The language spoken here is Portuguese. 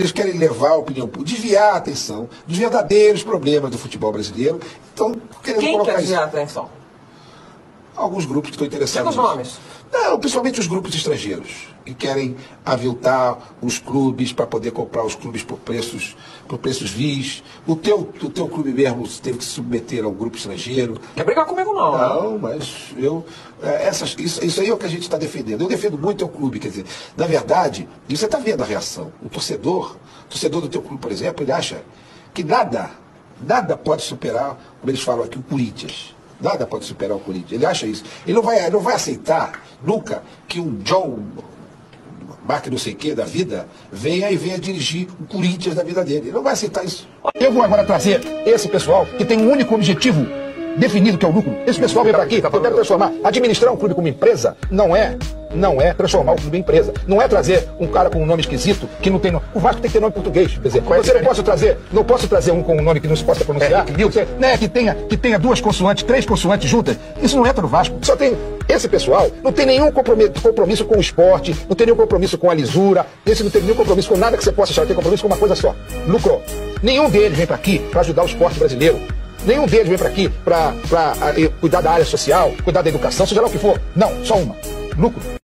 Eles querem levar a opinião pública, desviar a atenção dos verdadeiros problemas do futebol brasileiro. Então, querendo Quem colocar quer desviar a isso. atenção? Alguns grupos que estão interessados Diga os nomes. Não, principalmente os grupos estrangeiros, que querem aviltar os clubes para poder comprar os clubes por preços vis. O teu clube mesmo teve que se submeter a um grupo estrangeiro. Quer brigar comigo não? Não, mas isso aí é o que a gente está defendendo. Eu defendo muito o clube, quer dizer, na verdade, e você está vendo a reação. O torcedor do teu clube, por exemplo, ele acha que nada pode superar, como eles falam aqui, o Corinthians. Nada pode superar o Corinthians. Ele acha isso. Ele não vai aceitar nunca que um John, marca não sei o que da vida, venha dirigir o Corinthians da vida dele. Ele não vai aceitar isso. Eu vou agora trazer esse pessoal que tem um único objetivo definido, que é o lucro. Esse pessoal vem para aqui, eu quero transformar. Administrar um clube como empresa não é transformar o clube em empresa. Não é trazer um cara com um nome esquisito, que não tem nome. O Vasco tem que ter nome português. Quer dizer, não posso trazer um com um nome que não se possa pronunciar, que tenha duas consoantes, três consoantes juntas. Isso não entra no Vasco. Só tem esse pessoal, não tem nenhum compromisso com o esporte, não tem nenhum compromisso com a lisura, esse não tem nenhum compromisso com nada que você possa achar, tem compromisso com uma coisa só: lucro. Nenhum deles vem para aqui para ajudar o esporte brasileiro. Nenhum deles vem para aqui para cuidar da área social, cuidar da educação, seja lá o que for. Não, só uma: lucro.